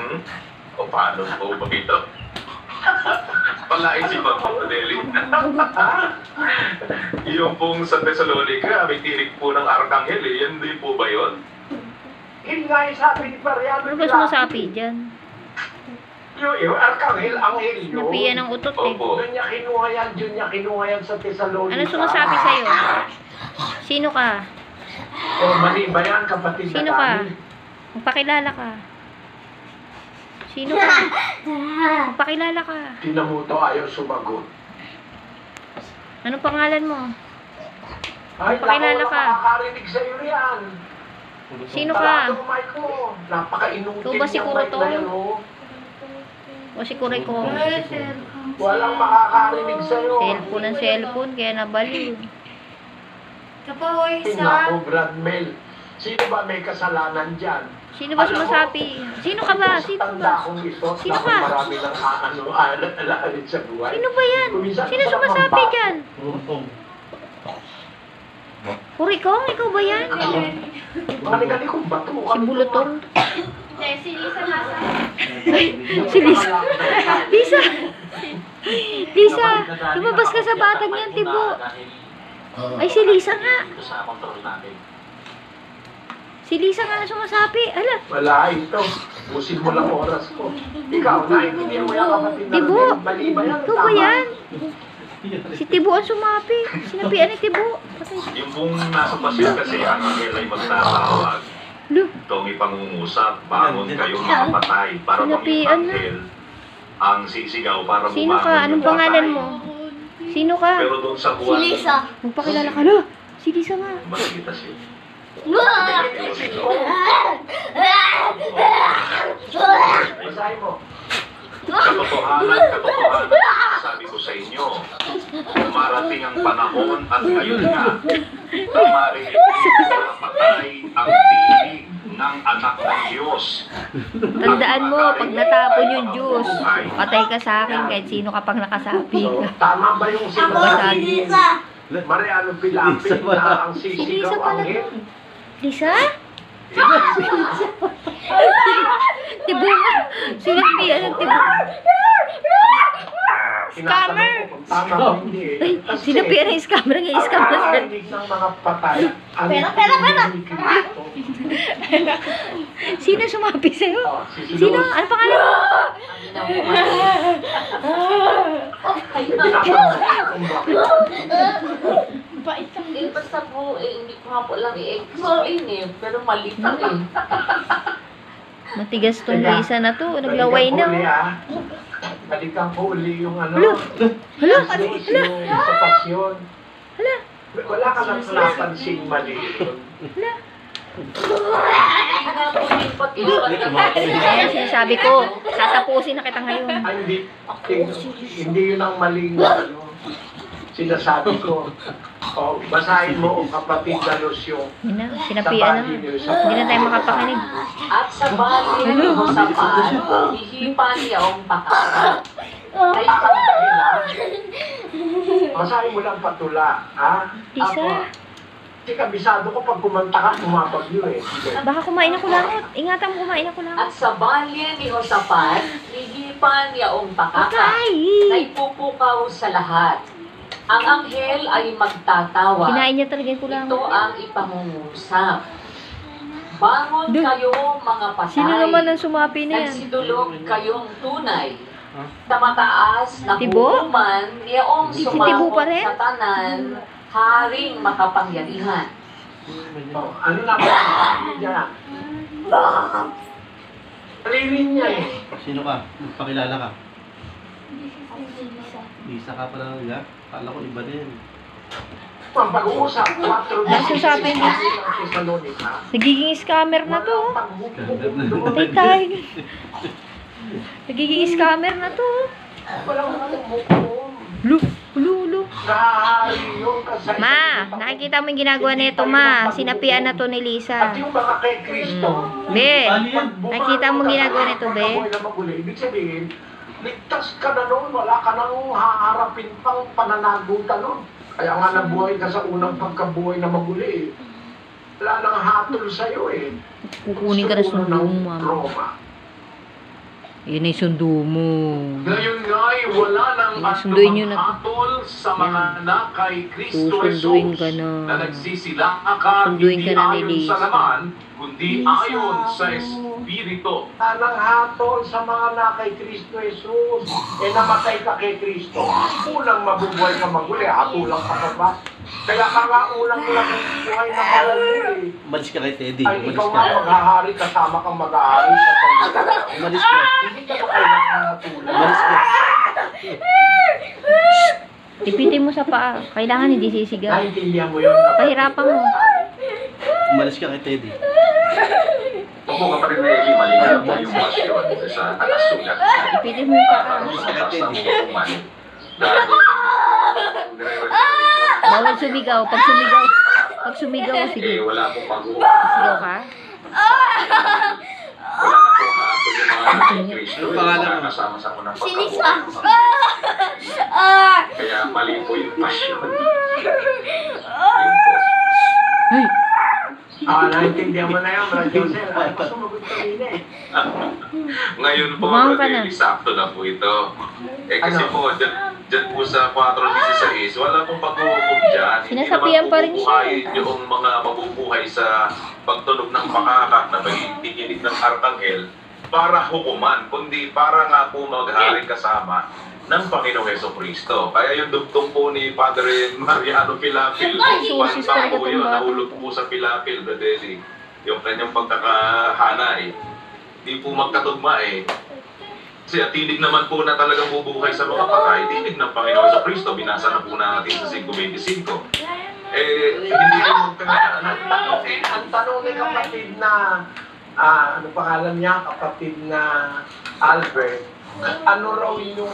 O paano po ba ito? Palaisipan po, Deli. Yung pong sa Thessalonica, may tinig po ng Arkanghel eh. Yan din po ba yun? Yun nga yung sabi ni Mariano. Ano ba sumasapi dyan? Yung Arkanghel, Anghel yun. Napiyan ng utot eh. Opo. Doon niya kinuha yan sa Thessalonica. Ano sumasabi sa'yo? Sino ka? O mali ba yan, kapatid Sino na ka? kami? Magpakilala ka. Sino ka? Magpakilala ka. Tinamuto ayaw sumagot. Anong pangalan mo? Ay, Pakilala naku, ka. nakakarinig sa'yo yan. Sino ka? Talado ang mic mo. Napaka-inutin Ikaw ba si yung mic Kuroto? na yan, oh. O si Kuray ko? Walang makakarinig sa'yo. Cellphone ng cellphone, kaya nabaliw. Kapahoy sa... Naku, Brad Mel. Sino ba may kasalanan dyan? Sino ba sumasapi? Sino ka ba? Sino ba? Sino ka? Marami ng alat-alalit sa buhay. Sino ba yan? Sino sumasapi dyan? Kuray ko? Ikaw ba yan? Manikali kong bato. Si Bulutong? Si Lisa nasa... Si Lisa. Lisa! Lisa! Lumabas ka sa batang yan, Tibo. Ay, si Lisa nga. Si Lisa nga na sumasapi. Ala, Wala ito. Busin mo lang oras ko. Ikaw, naiintindihan mo yung kapatid na Tibo. Rodel. Mali ba yan? ikaw ba yan? Si Tibo ang sumapi. Sinapian ni Tibo. Yung pong nasa pasil kasi ang Arkanghel ay magtatawag. Lo, Itong ipangungusap, bangon kayong mga patay para Sinapian na. Anghel ang sisigaw para sino bumangon ka? yung Anong patay. pangalan mo? Sino ka? Pero doon sa buwan, Magpakilala ka. Lo, si Lisa nga. makikita siya. Basahin mo. Katotohanan, sabi ko sa inyo, marating ang panahon at ngayon nga, na marinig sa patay ang tinig ng anak ng Diyos. Tandaan mo, pag natapon yung Diyos, patay ka sa akin kahit sino ka pang nakasapi. So, tama ba yung sinasabi ni Mariano Pilapit na ang Si sisigaw Lisa pala Anghel? to. Lisa? Tibo nga. Sinapian ng Tibo. Scammer! Tama ba hindi eh. Ay, Kasi, sinapian ng scammer nga. Scammer na. nakakarinig ng mga patay. ang Pera! tinig ni Kristo. Sino sumapi sa'yo? Oh, si Sino? Lord. Ano pangalan mo? Eh, basta po, hindi ko nga po lang i-explain eh. Pero mali pa eh. Matigas tong Lisa na to. Naglaway na. Balikan ko uli, Oh. ah. Balikan ko uli yung ano. Hala! Hala! Yung sa pasyon. Hala! Wala ka lang napansing mali. Hindi nga po yung pag-iwan. Ayan, sinasabi ko. Tatapusin na kita ngayon. Ay, hindi yun ang maling ano. Sinasabi ko. O, basahin mo ang kapatid na Lucio. Yun na, sinapian na nga. Hindi na tayo makapakinig. At sa bali mo sa pan, hihipan niya ang pakaka. Ay, pantay lang. Basahin mo lang patula. Ha? Lisa. Ako, kasi kabisado ko pag kumanta ka, kumapag yun eh. Sige. Baka kumain ako langot. Ingatan mo kumain ako langot. At sa bali ni Hosapan, hihipan niya ang pakaka. Ay! Ay pupukaw sa lahat. Ang anghel ay magtatawa. Kinain niya talaga yung Ito kulangot. ang ipangungusap. Bangon Duh. kayo mga patay. Sino naman ang sumapi na yan? Nagsidulog kayong tunay. Sa mataas na Tibo? hukuman, niyaong Si Tibo pa sumabot rin? sa tanan, haring makapangyarihan. O, ano na ba? Ano dyan? Alirin niya eh. Sino ka? Pakilala ka. Lisa ka pala nila. Kala ko iba din. Ang pag-uusap, 4 Nasasabi mo. Nagiging scammer na to. Patay tayo. Nagiging scammer na to. Walang humukom. Lu, lu. Nahahari yun kasi. Ma, nakikita mo yung ginagawa nito, ma. Sinapian na to ni At Lisa. yung mga kay Kristo, Be, nakikita mo ginagawa nito, be? Ibig sabihin, ligtas ka na nun, wala ka nang haharapin pang pananagutan nun. Kaya nga nabuhay ka sa unang pagkabuhay na maguli eh. Wala nang hatol sa'yo eh. Kukunin ka na Gusto mo sumbong, ng mama. trauma. Yun ay sundo mo. Ngayon nga'y wala nang Sunduin nyo anumang na. hatol sa mga anak kay Kristo Susunduin Jesus ka na. na nagsisilakad Sunduin hindi ka na ni ayon sa Lisa. laman, kundi ayon sa Espiritu. Anang hatol sa mga na kay Kristo Jesus. Namatay ka kay Kristo. Unang mabubuhay ka maguli. Hatulang ka pa ba? Kaya ka nga unang buhay na maguli. Umalis ka kay Teddy. Ay, Umalis ikaw ka. nga maghahari. Kasama kang mag-ahari sa salita. Umalis ka. Hindi ka ba kailangan hatulan? Umalis ka. Ipitin mo sa paa. Kailangan hindi sisigaw. Naintindihan mo yun? Pahirapan mo. Umalis ka kay Teddy. Opo, kapatid na Eli, malinaw po yung pasyon sa alasulat. Ipitin mo yung paa. Bawal sumigaw. Pag sumigaw, sige. Wala pong Sigaw ka? Wala na po hatol yung mga anak ni Kristo. Ano pangalan mo? Kasama sa unang Si Lisa. Kaya mali po yung pasyon. Ay! Naintindihan mo na yan, Brad Josel. Ay, sumagot kanina eh. Ngayon po, Bumangon ka na. sakto na po ito. Kasi Ano? po, dyan po sa 4:16, wala pong pag-uukom dyan. Sinasapian pa rin siya. Hindi naman yung mga mabubuhay sa pagtunog ng makakak na pagtikinig ng arkanghel para hukuman, kundi para nga po maghari kasama ng Panginoong Jesucristo. Kaya yung dugtong po ni Padre Mariano Pilapil, Susis panta talaga po tong yun, bata. nahulog po sa Pilapil, Dadeli. Yung kanyang pagkakahana eh. Di po magkatugma eh. Kasi at tinig naman po na talagang bubuhay sa mga patay, tinig ng Panginoong Jesucristo, binasa na po natin sa 5:25. Hindi po magkakahana. Ang tanong ni kapatid na, ano pangalan niya, kapatid na Albert, ano raw yung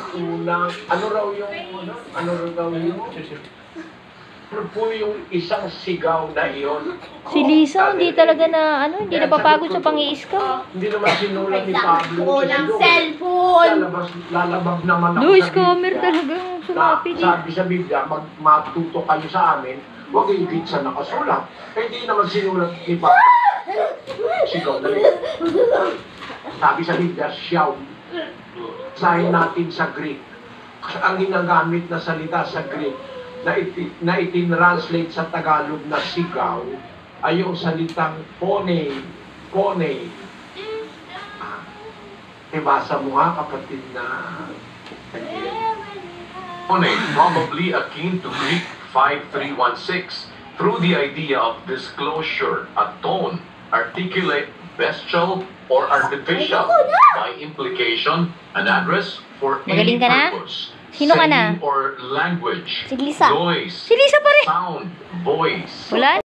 ano po yung isang sigaw na iyon? Si Lisa, hindi talaga na, hindi napapagod sa pang-iiskaw. Hindi naman sinulat ni Pablo. Unang cellphone. Lalabag naman ako No, sa scammer Biblia. talagang sumapit eh. Sabi sa Biblia, matuto kayo sa amin, huwag higit sa nakasulat. Hindi naman sinulat ni Pablo. Sigaw na rin. Sabi sa Biblia, shout. Sahin natin sa Greek. Ang ginagamit na salita sa Greek na itinranslate sa Tagalog na sigaw ay yung salitang pone. Ibasa mo nga kapatid na Probably akin to Greek 5316 through the idea of disclosure, a tone, articulate, bestial, or artificial. By implication, an address for any Magaling ka na? purpose. Sino ka na? Saying or language. Si Lisa. Noise. Si Lisa pa rin. Sound. Voice. Wala